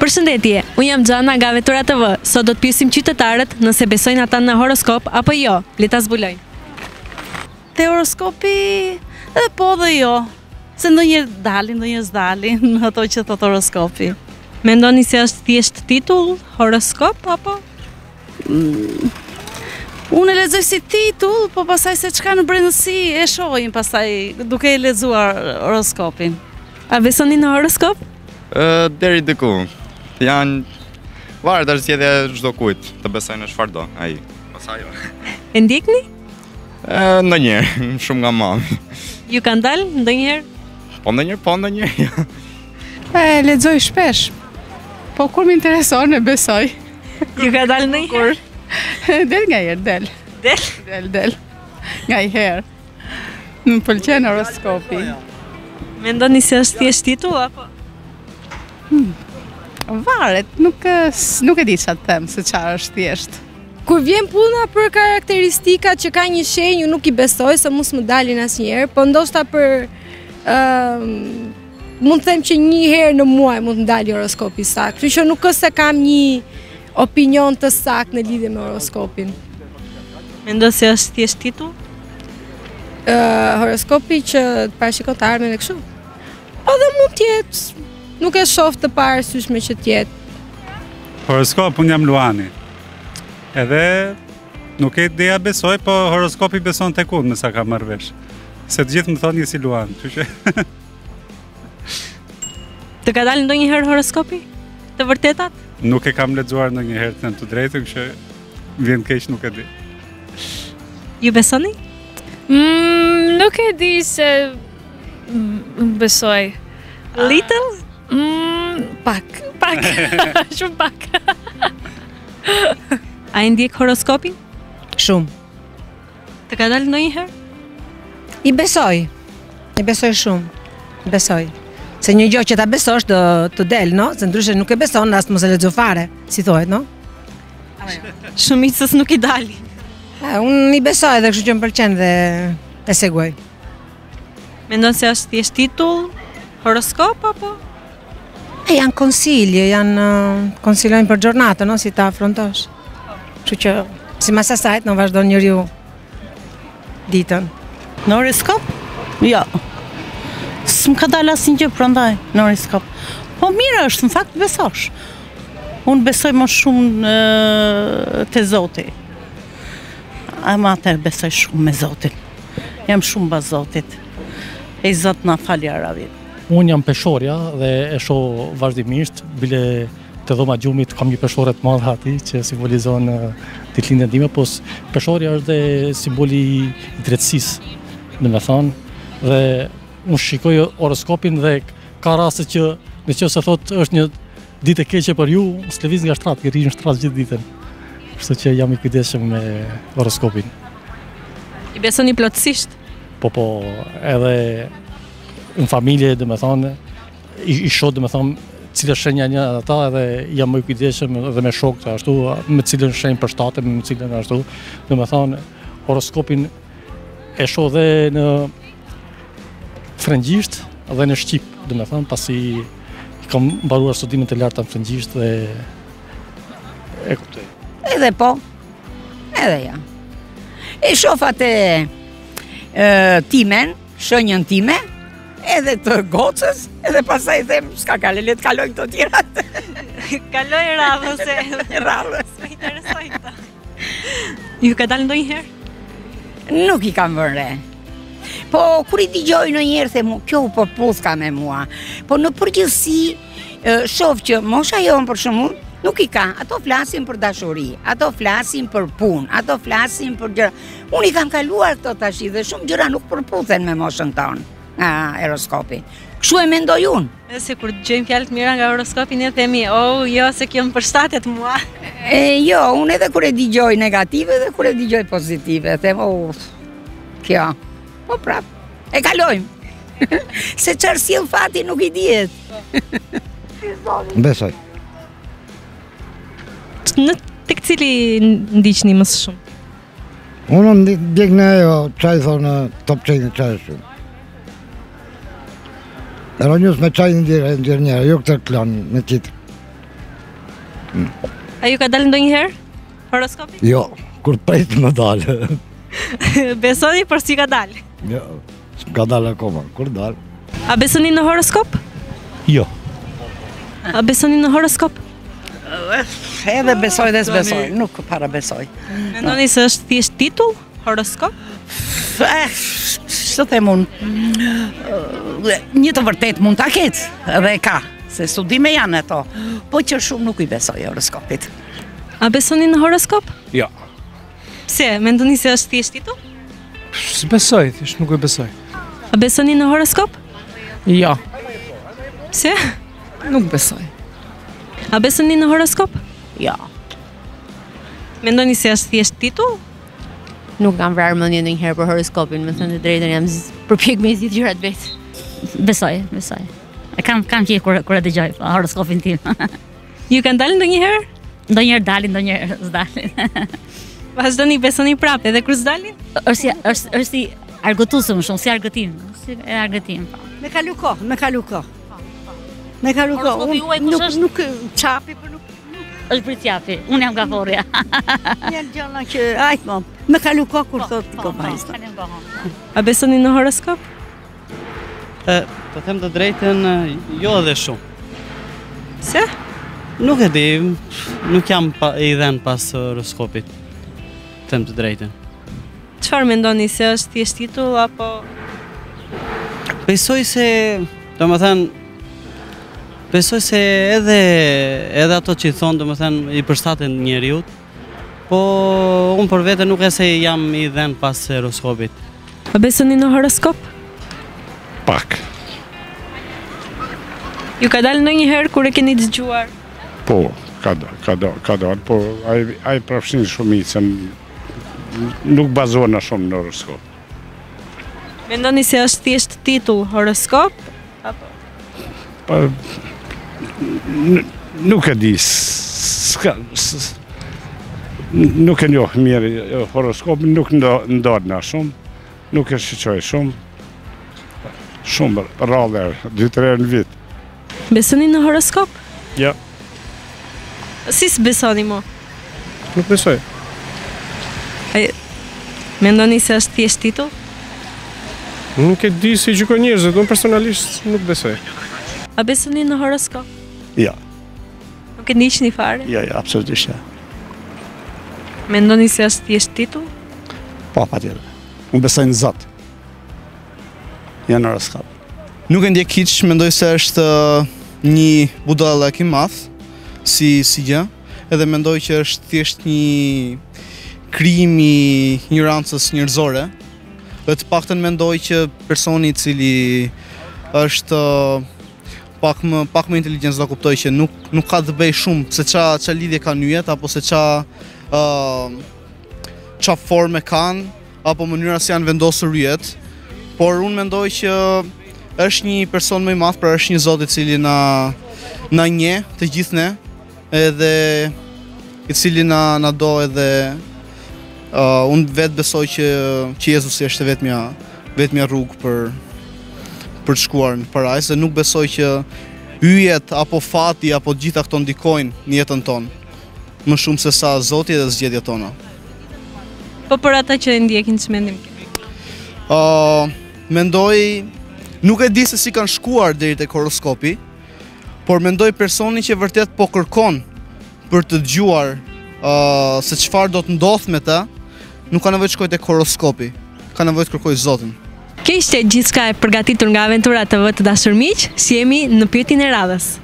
Përshëndetje, unë jam Gjana nga Aventura TV. Sot do të pyesim qytetarët nëse besojnë ata në horoskop apo jo. Le ta zbulojmë. Te horoskopi edhe po dhe jo. Se ndonjëherë dalin, ndonjëherë s'dalin në ato që thot horoskopi. Mendoni se është thjesht titull horoskop apo? Unë e lexoj si titull, po pastaj se çka në brendësi e shohim pastaj duke e lexuar horoskopin. A besoni në horoskop? Deri diku. Janë varet është zgjedhja e çdo kujt të besojë në çfarë do ai. Pastaj jo. E ndjekni? Ndonjëherë, shumë nga mami. Ju kanë dalë ndonjëherë? Po ndonjëherë jo. Lexoj shpesh. Po kur më intereson e besoj. Ju ka dalë ndonjëherë? Del nga herë, del. Del? Del. Nga i herë. Më pëlqen horoskopi. Mendoni se është thjesht titull apo? Varet, nuk e di çfarë të them se çfarë është thjesht. Kur vjen puna për karakteristika që ka një shenjë, unë nuk i besoj se mos më dalin asnjëherë, po ndoshta për mund të them që një herë në muaj mund të ndalë horoskopi sakt. Kështu që nuk është se kam një opinion të sakt në lidhje me horoskopin. Mendon se është thjesht titull? Horoskopi që të parashikon të ardhmen e kështu. Po dhe mund të jetë, nuk e shoh të parasyshme që të jetë. Horoskop, unë jam Luani. Edhe nuk e ideja besoj, po horoskopi beson tek unë, nësa ka marrë vesh. Se të gjithë më thonë një si Luan, që Të ka dalë ndonjëherë horoskopi? Të vërtetat? nuk e kam lexuar ndonjëherë të them të drejtën, që vjen keq nuk e di. Ju besoni? Nuk e di se besoj. Little? Pak. Shumë pak. A e ndjek horoskopin? Shumë. Të ka dalë ndonjëherë? I besoj shumë, besoj. Se një gjë që ta besosh të del, no? Se ndryshe nuk e beson, as mos e lexo fare, si thuhet, no? Shumicës nuk i dalin. Unë i besoj dhe kështu që më pëlqen dhe e seguoj. Mendon se është thjesht titull horoskop apo? Janë konsilje, konsilojnë për gjornatën, no? Si ta afrontosh. Kështu që, si mas asajt, në vazhdon njeriu ditën. Në horoskop? Jo. S'm ka dalë asnjë gjë prandaj në horoskop. Po mirë është, në fakt besosh. Unë besoj më shumë te Zoti. Ama atë besoj shumë me Zotin. Jam shumë bas Zotit. E Zot na fali aravit. Unë jam peshorja dhe e shoh vazhdimisht, bile të dhoma gjumit kam një peshore të madhe ati që simbolizon ditëlindjen time, po peshorja është dhe simboli i drejtësisë, domethënë, dhe unë shikoj horoskopin dhe ka raste që nëse thotë është një ditë e keqe për ju, s'lëviz nga shtratë, rri në shtratë gjithë ditën. Kështu që jam i kujdesshëm me horoskopin. I besoni plotësisht? Po, edhe në familje, domethënë, i shoh domethënë cilë shenja një ata edhe jam më i kujdesshëm edhe me shokët ashtu, me cilën shenjë përshtatem, me cilën ashtu, domethënë horoskopin e shoh dhe në frëngjisht dhe në shqip, domethënë, pasi kam mbaruar studimet e larta në frëngjisht dhe e kuptoj. Edhe po, edhe ja. E shoh atë timen, shenjën time, edhe të gocës, edhe pastaj them s'ka kalë, le të kaloj këto tjerat. Kaloj radhës e Radhës. më interesoj këta. Ju ka dalë ndonjëherë? Nuk i kam vënë re. Po kur i dëgjoj ndonjëherë them, kjo po puthka me mua. Po në përgjithësi shoh që mosha jon për shembull nuk i ka. Ato flasin për dashuri, ato flasin për punë, ato flasin për gjëra. Unë i kam kaluar këto tash dhe shumë gjëra nuk përputhen me moshën tonë. Nga horoskopi. Kështu e mendoj unë. Edhe se kur dëgjojmë fjalë të mira nga horoskopi ne themi, "Oh, jo, se kjo më përshtatet mua." Jo, unë edhe kur e dëgjoj negative dhe kur e dëgjoj pozitive, them, kjo. Po prap, e kalojmë. Se çfarë sjell fati nuk i dihet. Besoj. Në tek cili ndiqni më shumë? Unë ndjek në ajo, çaj thonë top chain çaj shumë. Ronjus me çaj ndjer njëra, jo këtë klan me tjetër. A ju ka dalë ndonjëherë horoskopi? Jo, kur prejt më dalë. Besoni, por si ka dalë? Jo, s'ka dalë akoma, kur dalë. A besoni në horoskop? Jo. A besoni në horoskop? Edhe besoj dhe s'besoj, nuk para besoj. Mendoni se është thjesht titull, horoskop? Që them unë, një të vërtet mund ta ketë, edhe ka, se studime janë ato, po që shumë nuk i besoj horoskopit. A besoni në horoskop? Jo. Pse, mendoni se është thjesht titull? S'besoj, thjesht nuk e besoj. A besoni në horoskop? Jo. Pse? Nuk besoj. A besoni në horoskop? Jo. Mendoni se është thjesht titull? Nuk kam vrarë mendje ndonjëherë për horoskopin, me thënë të drejtën jam përpjek me zgjidhë gjërat vetë. Besoj. E kam qejf kur e dëgjoj horoskopin tim. Ju kanë dalë ndonjëherë? Ndonjëherë dalin, ndonjëherë s'dalin. Vazhdoni besoni prapë edhe kur s'dalin? Është si argëtuesëm shumë, si argëtim. Si argëtim. Me kalu kohë. Horoskopi juaj kush është? Nuk qapi, për nuk Është pritjapi, unë jam gaforja. janë gjëna që, me kalu kohë kur thot t'i kopajsta. A besoni në horoskop? Të them të drejtën, jo edhe shumë. Se? Nuk e di, nuk jam i dhenë pas horoskopit, të them të drejtën. Çfarë mendoni se është thjesht titull apo? Besoj se, besoj se edhe ato që i thonë, i përshtaten njeriut, po unë për vete nuk e se jam i dhenë pas horoskopit. A besoni në horoskop? Pak. Ju ka dalë ndonjëherë kur e keni dëgjuar? Po, ka dalë, po ai përfshin shumicën, nuk bazohen shumë në horoskop. Mendoni se është thjesht titull horoskop? Apo? Nuk e di, nuk e njoh mirë horoskopin, nuk ndodhna shumë, nuk e shiqoj shumë rrallë, 2-3 herë në vit. Besoni në horoskop? Ja. Si s'besoni mo? Nuk besoj. Mendoni se është thjesht titull? Nuk e di si gjykoj njerëzit, unë personalisht nuk besoj. A besoni në horoskop? Ja. Nuk e ndiqni fare? Ja, absolutisht ja. Mendoni se është thjesht titull? Po, patjetër. Unë besoj në Zot. Ja në horoskop. Nuk e ndjek hiç, mendoj se është një budallak i madh, si gjë, edhe mendoj që është thjesht një krijim i ignorancës njerëzore. Dhe të paktën mendoj që personi i cili është pak më inteligjent do kuptoj që nuk ka të bëj shumë se qa lidhje kanë yjet apo se qa forme kanë apo mënyra se janë vendosur yjet, por unë mendoj që është një person më i madh, pra është një Zot i cili na njeh të gjithë ne, edhe i cili na do, edhe unë vetë besoj që Jezusi është vetmja rrugë për të shkuar në parajs, dhe nuk besoj që yjet apo fati apo gjitha këto ndikojnë në jetën tonë, më shumë se sa Zoti dhe zgjedhjet tona. Po për ata që e ndjekin çmendim kemi? Mendoj, nuk e di se si kanë shkuar deri tek horoskopi, por mendoj personi që vërtet po kërkon për të dëgjuar se çfarë do të ndodh me ta, nuk ka nevojë të shkojë tek horoskopi, ka nevojë të kërkojë Zotin. Kjo ishte gjithçka e përgatitur nga Aventura TV të dashur miq, si jemi në pyetjen e radhës.